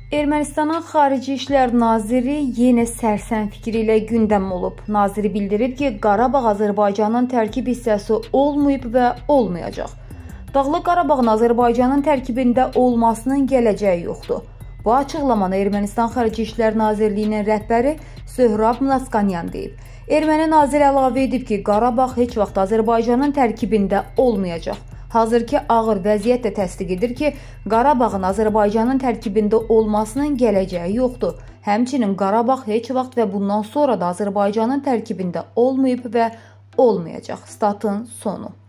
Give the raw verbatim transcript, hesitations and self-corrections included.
Ermənistanın Xarici İşlər Naziri yenə sərsəm fikri ilə gündəm olub. Naziri bildirib ki, Qarabağ Azərbaycanın tərkib hissəsi olmayıb və olmayacaq. Dağlıq Qarabağın Azərbaycanın tərkibində olmasının gələcəyi yoxdur. Bu açıqlamanı Ermənistan Xarici İşlər Nazirliyinin rəhbəri Söhrab Mnaskanyan deyib. Erməni nazir əlavə edib ki, Qarabağ heç vaxt Azərbaycanın tərkibində olmayacaq. Hazırki ağır vəziyyət də təsdiq edir ki, Qarabağın Azərbaycanın tərkibində olmasının gələcəyi yoxdur. Həmçinin Qarabağ heç vaxt və bundan sonra da Azərbaycanın tərkibində olmayıb və olmayacaq. Statın sonu.